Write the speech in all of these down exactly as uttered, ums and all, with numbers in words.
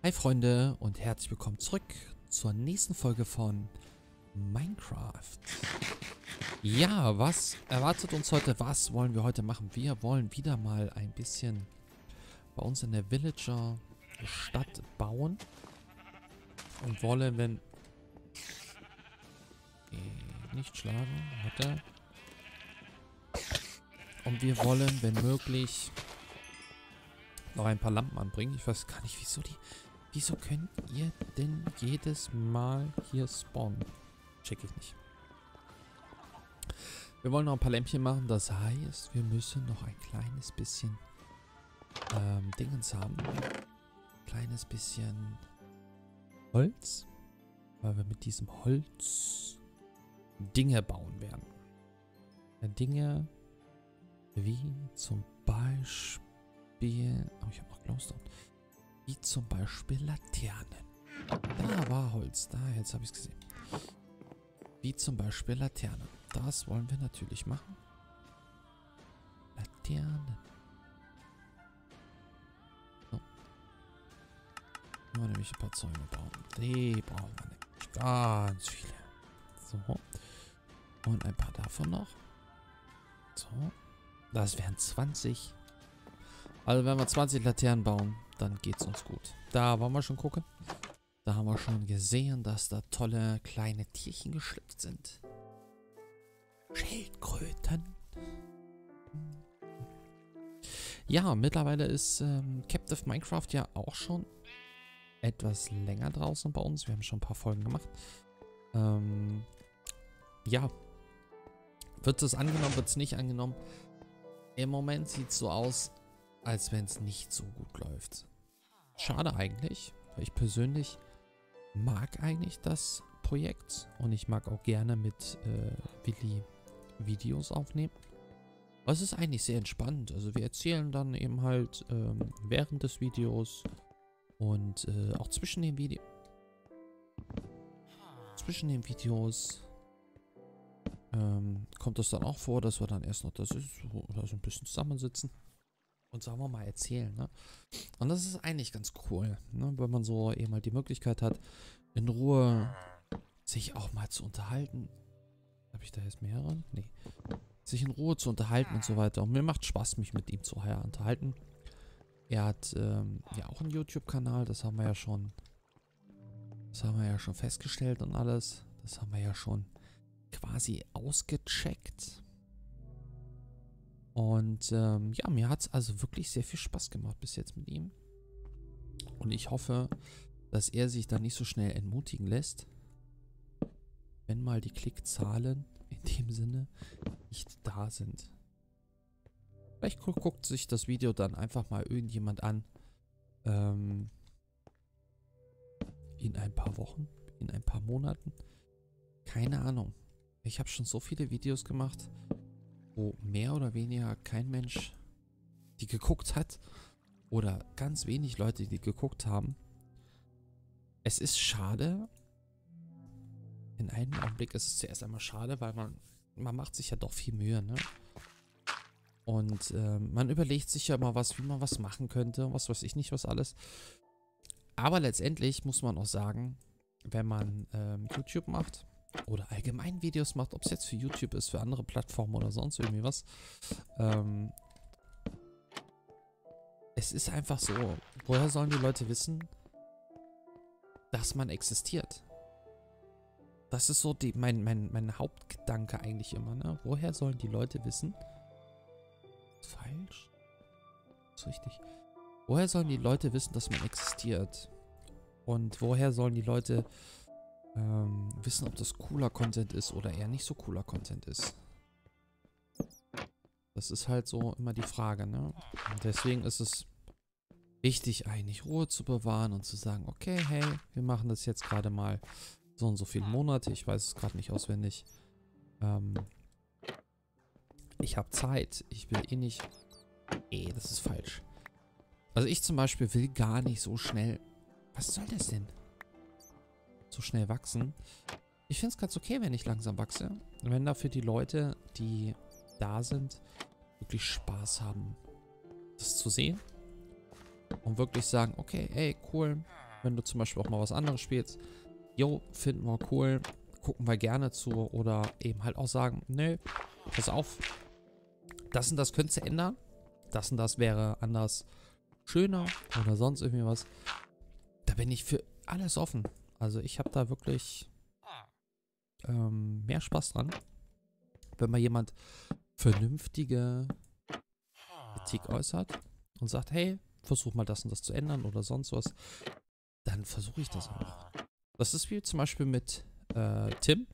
Hi Freunde und herzlich willkommen zurück zur nächsten Folge von Minecraft. Ja, was erwartet uns heute? Was wollen wir heute machen? Wir wollen wieder mal ein bisschen bei uns in der Villager Stadt bauen. Und wollen, wenn... Äh, nicht schlagen, warte. Und wir wollen, wenn möglich, noch ein paar Lampen anbringen. Ich weiß gar nicht, wieso die... Wieso könnt ihr denn jedes Mal hier spawnen? Check ich nicht. Wir wollen noch ein paar Lämpchen machen. Das heißt, wir müssen noch ein kleines bisschen ähm, Dingens haben. Ein kleines bisschen Holz. Weil wir mit diesem Holz Dinge bauen werden. Dinge wie zum Beispiel... Oh, ich habe noch Glowstone. Wie zum Beispiel Laternen. Da war Holz. Da, jetzt habe ich es gesehen. Wie zum Beispiel Laternen. Das wollen wir natürlich machen. Laternen. So. Wollen wir nämlich ein paar Zäune bauen. Die brauchen wir nämlich ganz viele. So. Und ein paar davon noch. So. Das wären zwanzig. Also wenn wir zwanzig Laternen bauen, dann geht's uns gut. Da wollen wir schon gucken. Da haben wir schon gesehen, dass da tolle kleine Tierchen geschlüpft sind. Schildkröten. Ja, mittlerweile ist ähm, Captive Minecraft ja auch schon etwas länger draußen bei uns. Wir haben schon ein paar Folgen gemacht. Ähm, ja. Wird es angenommen, wird es nicht angenommen? Im Moment sieht es so aus, als wenn es nicht so gut läuft. Schade eigentlich, weil ich persönlich mag eigentlich das Projekt und ich mag auch gerne mit äh, Willi Videos aufnehmen. Aber es ist eigentlich sehr entspannt. Also wir erzählen dann eben halt ähm, während des Videos und äh, auch zwischen den Videos. Zwischen den Videos ähm, kommt es dann auch vor, dass wir dann erst noch das ist, so, oder so ein bisschen zusammensitzen. Und sagen wir mal erzählen, ne? Und das ist eigentlich ganz cool, ne? Wenn man so eben halt die Möglichkeit hat, in Ruhe sich auch mal zu unterhalten. Habe ich da jetzt mehrere? Nee. Sich in Ruhe zu unterhalten und so weiter. Und mir macht Spaß, mich mit ihm zu unterhalten. Er hat ähm, ja auch einen YouTube-Kanal, das haben wir ja schon, das haben wir ja schon festgestellt und alles. Das haben wir ja schon quasi ausgecheckt. Und ähm, ja, mir hat es also wirklich sehr viel Spaß gemacht bis jetzt mit ihm. Und ich hoffe, dass er sich da nicht so schnell entmutigen lässt, wenn mal die Klickzahlen in dem Sinne nicht da sind. Vielleicht gu guckt sich das Video dann einfach mal irgendjemand an. Ähm, in ein paar Wochen, in ein paar Monaten. Keine Ahnung. Ich habe schon so viele Videos gemacht, wo mehr oder weniger kein Mensch die geguckt hat oder ganz wenig Leute, die geguckt haben. Es ist schade. In einem Augenblick ist es zuerst einmal schade, weil man, man macht sich ja doch viel Mühe, ne? Und äh, man überlegt sich ja mal was, wie man was machen könnte, was weiß ich nicht, was alles. Aber letztendlich muss man auch sagen, wenn man ähm, YouTube macht, oder allgemein Videos macht, ob es jetzt für YouTube ist, für andere Plattformen oder sonst irgendwie was. Ähm, es ist einfach so, woher sollen die Leute wissen, dass man existiert? Das ist so die, mein, mein, mein Hauptgedanke eigentlich immer, ne? Woher sollen die Leute wissen? Falsch? Ist richtig. Woher sollen die Leute wissen, dass man existiert? Und woher sollen die Leute Ähm, wissen, ob das cooler Content ist oder eher nicht so cooler Content ist. Das ist halt so immer die Frage, ne? Und deswegen ist es wichtig, eigentlich Ruhe zu bewahren und zu sagen, okay, hey, wir machen das jetzt gerade mal so und so viele Monate. Ich weiß es gerade nicht auswendig. Ähm, ich habe Zeit. Ich will eh nicht... Eh, das ist falsch. Also ich zum Beispiel will gar nicht so schnell... Was soll das denn? So schnell wachsen. Ich finde es ganz okay, wenn ich langsam wachse. Wenn dafür die Leute, die da sind, wirklich Spaß haben, das zu sehen. Und wirklich sagen, okay, ey, cool. Wenn du zum Beispiel auch mal was anderes spielst. Jo, finden wir cool. Gucken wir gerne zu. Oder eben halt auch sagen, nö, pass auf. Das und das könntest du ändern. Das und das wäre anders schöner oder sonst irgendwie was. Da bin ich für alles offen. Also ich habe da wirklich ähm, mehr Spaß dran, wenn mal jemand vernünftige Kritik äußert und sagt, hey, versuch mal das und das zu ändern oder sonst was, dann versuche ich das auch. Das ist wie zum Beispiel mit äh, Tim.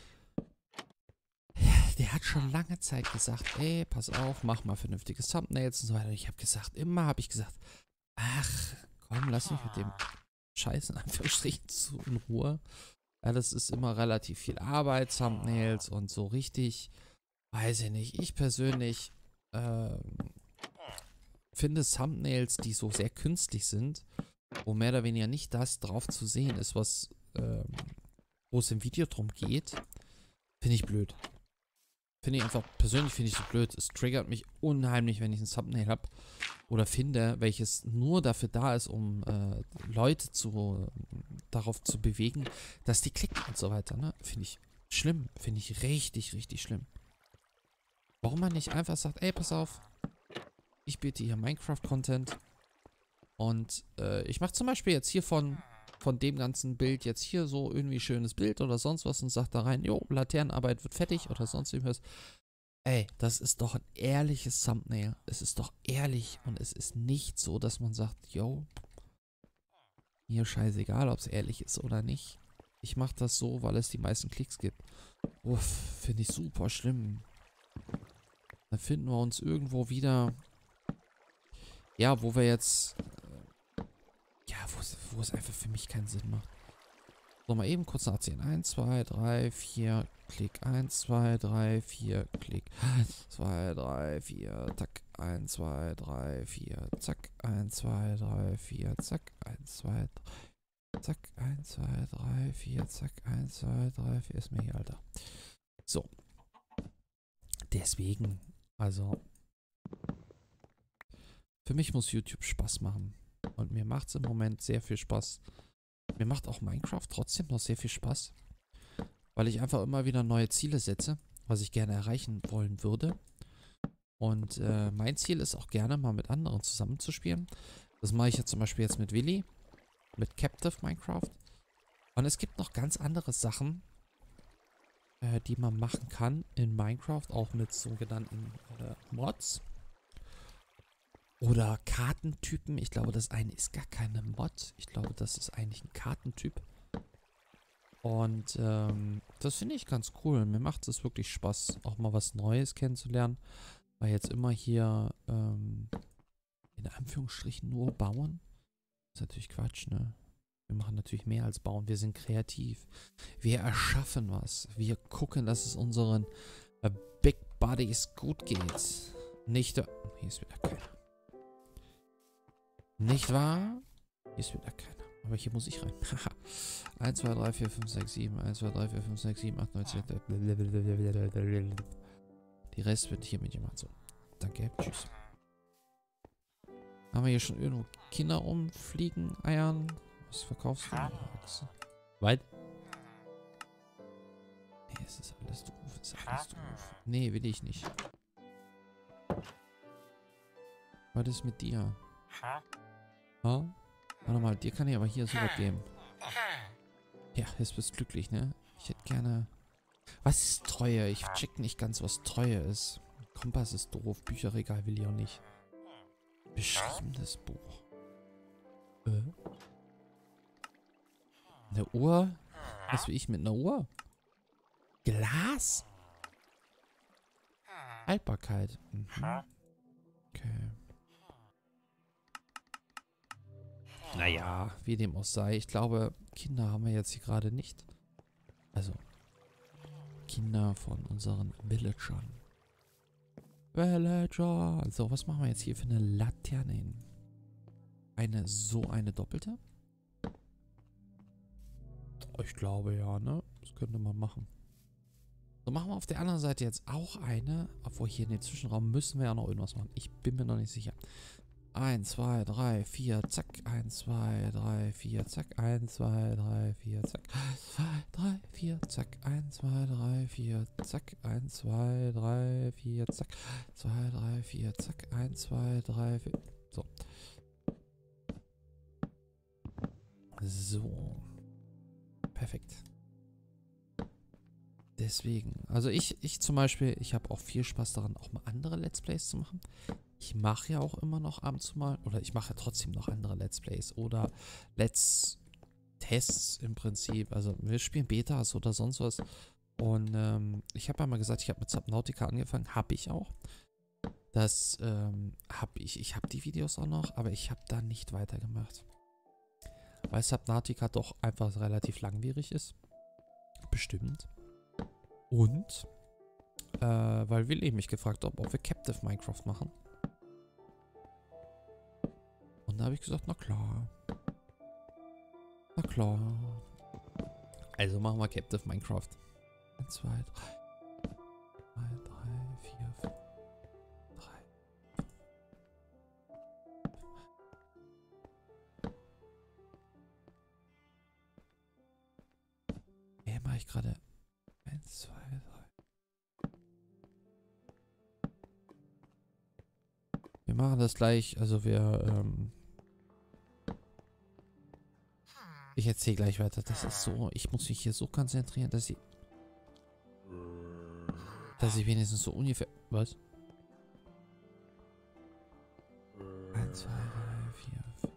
Der hat schon lange Zeit gesagt, ey, pass auf, mach mal vernünftige Thumbnails und so weiter. Und ich habe gesagt, immer habe ich gesagt, ach, komm, lass mich mit dem Scheiß in Anführungsstrichen zu in Ruhe. Ja, das ist immer relativ viel Arbeit, Thumbnails und so richtig, weiß ich nicht. Ich persönlich ähm, finde Thumbnails, die so sehr künstlich sind, wo mehr oder weniger nicht das drauf zu sehen ist, was ähm, wo es im Video drum geht, finde ich blöd. Finde ich einfach, persönlich finde ich so blöd. Es triggert mich unheimlich, wenn ich ein Thumbnail habe oder finde, welches nur dafür da ist, um äh, Leute zu, äh, darauf zu bewegen, dass die klicken und so weiter. Ne? Finde ich schlimm. Finde ich richtig, richtig schlimm. Warum man nicht einfach sagt, ey, pass auf, ich biete hier Minecraft-Content und äh, ich mache zum Beispiel jetzt hier von, von dem ganzen Bild jetzt hier so irgendwie schönes Bild oder sonst was und sagt da rein, jo, Laternenarbeit wird fertig oder sonst irgendwas. Ey, das ist doch ein ehrliches Thumbnail. Es ist doch ehrlich und es ist nicht so, dass man sagt, yo, mir scheißegal, ob es ehrlich ist oder nicht. Ich mache das so, weil es die meisten Klicks gibt. Uff, finde ich super schlimm. Dann finden wir uns irgendwo wieder, ja, wo wir jetzt, äh, ja, wo es einfach für mich keinen Sinn macht. So, mal eben kurz nachziehen. eins, zwei, drei, vier, Klick. eins, zwei, drei, vier, Klick. eins, zwei, drei, vier, zack. eins, zwei, drei, vier, zack. eins, zwei, drei, vier, zack. eins, zwei, drei, zack. eins, zwei, drei, vier, zack. eins, zwei, drei, vier. Ist mir hier, Alter. So. Deswegen, also, für mich muss YouTube Spaß machen. Und mir macht es im Moment sehr viel Spaß. Mir macht auch Minecraft trotzdem noch sehr viel Spaß, weil ich einfach immer wieder neue Ziele setze, was ich gerne erreichen wollen würde. Und äh, mein Ziel ist auch gerne mal mit anderen zusammenzuspielen. Das mache ich ja zum Beispiel jetzt mit Willi, mit Captive Minecraft. Und es gibt noch ganz andere Sachen, äh, die man machen kann in Minecraft, auch mit sogenannten äh, Mods. Oder Kartentypen. Ich glaube, das eine ist gar keine Mod. Ich glaube, das ist eigentlich ein Kartentyp. Und ähm, das finde ich ganz cool. Mir macht es wirklich Spaß, auch mal was Neues kennenzulernen. Weil jetzt immer hier ähm, in Anführungsstrichen nur bauen. Das ist natürlich Quatsch, ne? Wir machen natürlich mehr als bauen. Wir sind kreativ. Wir erschaffen was. Wir gucken, dass es unseren äh, Big Buddies gut geht. Nicht... Oh, hier ist wieder keiner. Nicht wahr? Hier ist wieder keiner. Aber hier muss ich rein. eins, zwei, drei, vier, fünf, sechs, sieben. eins, zwei, drei, vier, fünf, sechs, sieben, acht, neun, zehn. Die Rest wird hier mit jemand so. Danke. Tschüss. Haben wir hier schon irgendwo Kinder rumfliegen, eiern? Was verkaufst du? Weit? Nee, es ist alles doof. Es ist alles doof. Nee, will ich nicht. Was ist mit dir? Ha? Warte mal, dir kann ich aber hier so was geben. Ja, jetzt bist du glücklich, ne? Ich hätte gerne... Was ist Treue? Ich check nicht ganz, was Treue ist. Kompass ist doof. Bücherregal will ich auch nicht. Beschriebenes Buch. Äh? Eine Uhr? Was will ich mit einer Uhr? Glas? Haltbarkeit. Mhm. Okay. Naja, wie dem auch sei. Ich glaube, Kinder haben wir jetzt hier gerade nicht. Also, Kinder von unseren Villagern. Villager. So, was machen wir jetzt hier für eine Laterne hin? Eine, so eine doppelte? Ich glaube ja, ne? Das könnte man machen. So, machen wir auf der anderen Seite jetzt auch eine. Obwohl hier in den Zwischenraum müssen wir ja noch irgendwas machen. Ich bin mir noch nicht sicher. eins, zwei, drei, vier, zack. eins, zwei, drei, vier, zack. eins, zwei, drei, vier, zack. eins, zwei, drei, vier, zack. eins, zwei, drei, vier, zack. eins, zwei, drei, vier, zack. zwei, drei, vier, zack. eins, zwei, drei, vier. So. So. Perfekt. Deswegen, also ich, ich zum Beispiel, ich habe auch viel Spaß daran, auch mal andere Let's Plays zu machen. Ich mache ja auch immer noch ab und zu mal, oder ich mache ja trotzdem noch andere Let's Plays oder Let's Tests im Prinzip. Also wir spielen Betas oder sonst was. Und ähm, ich habe ja mal gesagt, ich habe mit Subnautica angefangen, habe ich auch. Das ähm, habe ich, ich habe die Videos auch noch, aber ich habe da nicht weitergemacht. Weil Subnautica doch einfach relativ langwierig ist. Bestimmt. Und, äh, weil Willi mich gefragt hat, ob wir Captive Minecraft machen. Und da habe ich gesagt, na klar. Na klar. Also machen wir Captive Minecraft. eins, zwei, drei. zwei, drei, vier, fünf. drei. Hey, mache ich gerade eins, zwei, drei. Wir machen das gleich, also wir, ähm, ich erzähle gleich weiter. Das ist so, ich muss mich hier so konzentrieren, dass ich, dass ich wenigstens so ungefähr, was? eins, zwei, drei, vier, fünf.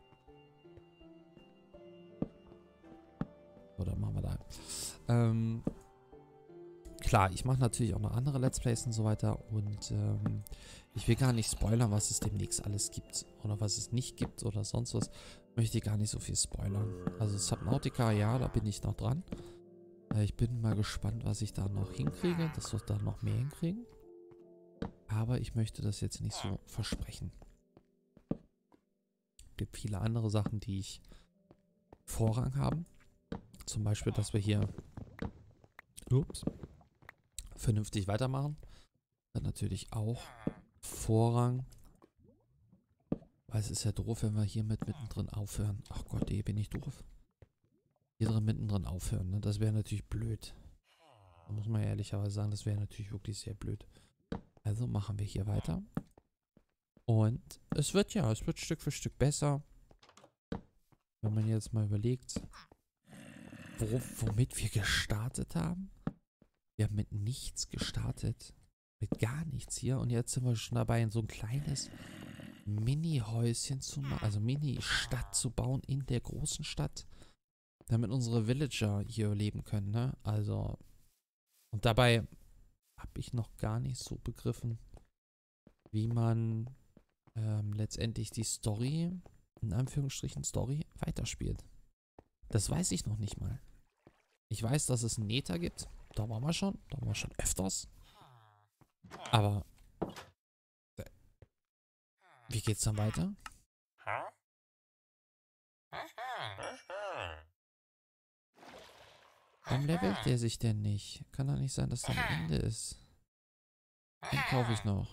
Oder machen wir da. Ähm, klar, ich mache natürlich auch noch andere Let's Plays und so weiter und ähm, ich will gar nicht spoilern, was es demnächst alles gibt oder was es nicht gibt oder sonst was. Möchte ich gar nicht so viel spoilern. Also Subnautica, ja, da bin ich noch dran. Äh, ich bin mal gespannt, was ich da noch hinkriege, dass wir da noch mehr hinkriegen. Aber ich möchte das jetzt nicht so versprechen. Es gibt viele andere Sachen, die ich Vorrang haben. Zum Beispiel, dass wir hier ups, vernünftig weitermachen. Dann natürlich auch Vorrang. Weil es ist ja doof, wenn wir hier mit mittendrin aufhören. Ach Gott, ey, bin ich doof. Hier drin mittendrin aufhören, ne? Das wäre natürlich blöd. Da muss man ehrlicherweise sagen, das wäre natürlich wirklich sehr blöd. Also machen wir hier weiter. Und es wird ja, es wird Stück für Stück besser. Wenn man jetzt mal überlegt, wo, womit wir gestartet haben. Wir haben mit nichts gestartet. Mit gar nichts hier. Und jetzt sind wir schon dabei, in so ein kleines Mini-Häuschen zu machen. Also Mini-Stadt zu bauen in der großen Stadt. Damit unsere Villager hier leben können, ne? Also. Und dabei habe ich noch gar nicht so begriffen, wie man ähm, letztendlich die Story, in Anführungsstrichen Story, weiterspielt. Das weiß ich noch nicht mal. Ich weiß, dass es einen Nether gibt. Da waren wir schon. Da waren wir schon öfters. Aber äh, wie geht's dann weiter? Warum levelt der sich denn nicht? Kann doch nicht sein, dass da ein Ende ist. Den kaufe ich noch.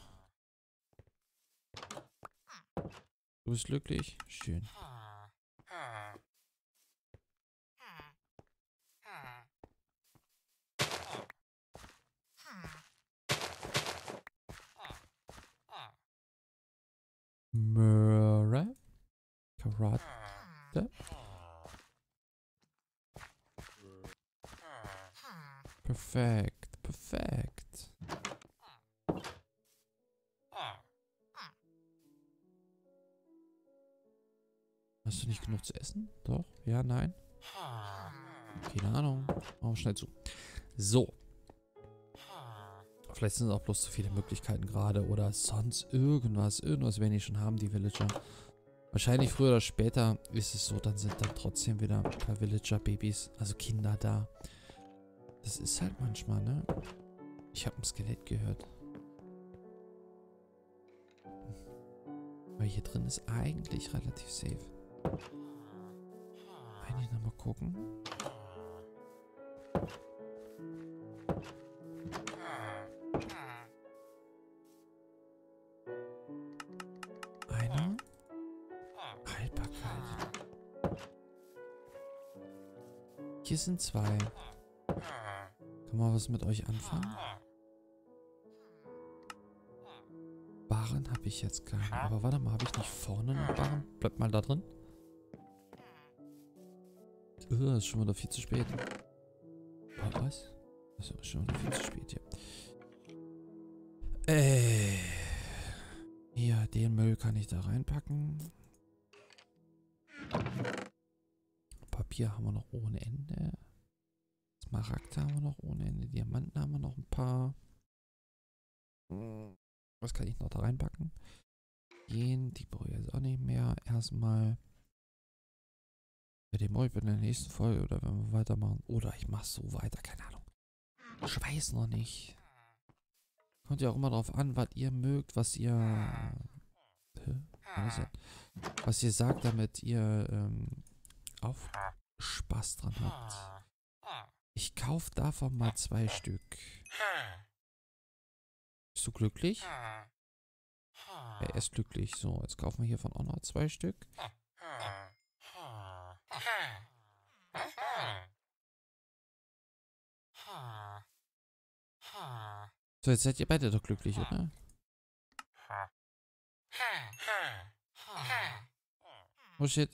Du bist glücklich? Schön. Möhre. Karotte. Perfekt. Perfekt. Hast du nicht genug zu essen? Doch? Ja, nein? Keine Ahnung. Machen wir schnell zu. So. Vielleicht sind es auch bloß zu viele Möglichkeiten gerade oder sonst irgendwas. Irgendwas werden die schon haben, die Villager. Wahrscheinlich früher oder später ist es so, dann sind dann trotzdem wieder ein paar Villager-Babys, also Kinder da. Das ist halt manchmal, ne? Ich habe ein Skelett gehört. Weil hier drin ist eigentlich relativ safe. Eigentlich nochmal gucken. Einer. Hier sind zwei. Kann man was mit euch anfangen? Barren habe ich jetzt gar nicht. Aber warte mal, habe ich nicht vorne noch Barren? Bleibt mal da drin. Uh, ist schon wieder viel zu spät. Oh, was? Achso, ist schon wieder viel zu spät hier. Äh. Hier, den Müll kann ich da reinpacken. Papier haben wir noch ohne Ende. Smaragd haben wir noch ohne Ende. Diamanten haben wir noch ein paar. Was kann ich noch da reinpacken? Gehen, die brauche ich jetzt auch nicht mehr. Erstmal. Ja, den mache ich in der nächsten Folge oder wenn wir weitermachen. Oder ich mache so weiter, keine Ahnung. Ich weiß noch nicht. Kommt ja auch immer drauf an, was ihr mögt, was ihr. Hä? Was, ist was ihr sagt, damit ihr ähm, auch Spaß dran habt. Ich kaufe davon mal zwei Stück. Bist du glücklich? Er ist glücklich. So, jetzt kaufen wir hiervon auch noch zwei Stück. So, jetzt seid ihr beide doch glücklich, oder? Oh shit.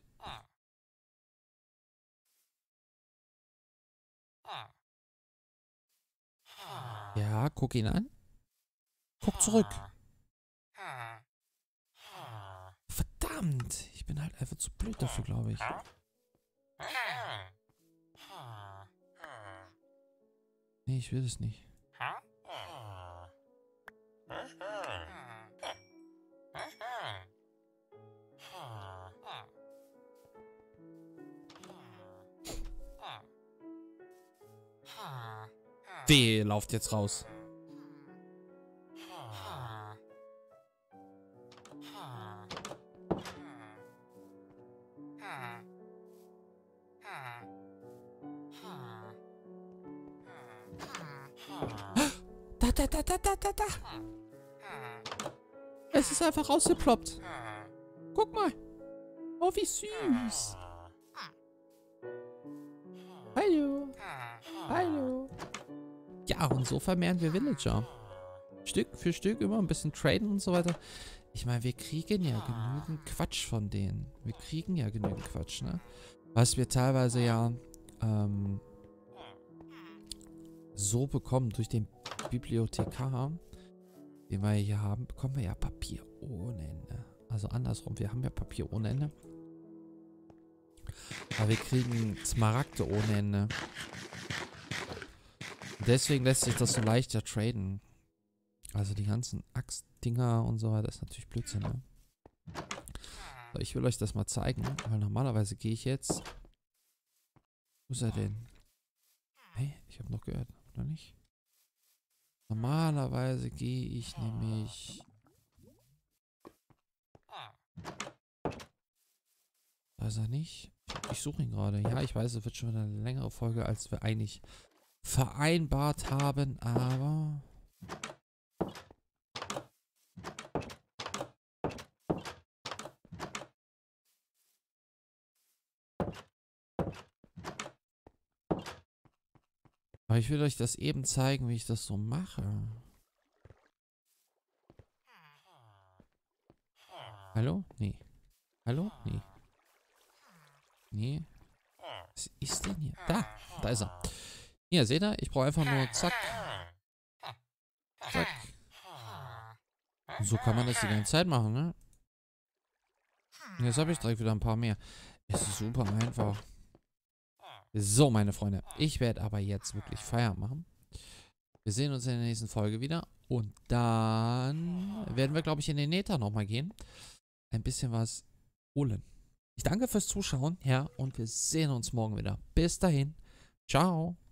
Ja, guck ihn an. Guck zurück. Verdammt. Ich bin halt einfach zu blöd dafür, glaube ich. Nee, ich will es nicht. Wehe, lauft jetzt raus. Da, da, da, da, da, da, da. Es ist einfach rausgeploppt. Guck mal. Oh, wie süß. Hallo. Hallo. Ja, und so vermehren wir Villager. Stück für Stück immer ein bisschen traden und so weiter. Ich meine, wir kriegen ja genügend Quatsch von denen. Wir kriegen ja genügend Quatsch, ne? Was wir teilweise ja ähm, so bekommen durch den Bibliothekar, den wir hier haben, bekommen wir ja Papier ohne Ende. Also andersrum, wir haben ja Papier ohne Ende. Aber wir kriegen Smaragde ohne Ende. Deswegen lässt sich das so leichter traden. Also die ganzen Axtdinger und so weiter ist natürlich Blödsinn, ne? So, ich will euch das mal zeigen, weil normalerweise gehe ich jetzt... Wo ist er denn? Hey, ich habe noch gehört, oder nicht? Normalerweise gehe ich nämlich... Da ist er nicht. Ich suche ihn gerade. Ja, ich weiß, es wird schon wieder eine längere Folge, als wir eigentlich vereinbart haben, aber... Aber ich will euch das eben zeigen, wie ich das so mache. Hallo? Nee. Hallo? Nee. Nee. Was ist denn hier? Da! Da ist er. Hier, seht ihr? Ich brauche einfach nur zack. Zack. Und so kann man das die ganze Zeit machen, ne? Und jetzt habe ich direkt wieder ein paar mehr. Es ist super einfach. So, meine Freunde. Ich werde aber jetzt wirklich Feierabend machen. Wir sehen uns in der nächsten Folge wieder. Und dann werden wir, glaube ich, in den Nether nochmal gehen. Ein bisschen was holen. Ich danke fürs Zuschauen, ja, und wir sehen uns morgen wieder. Bis dahin. Ciao.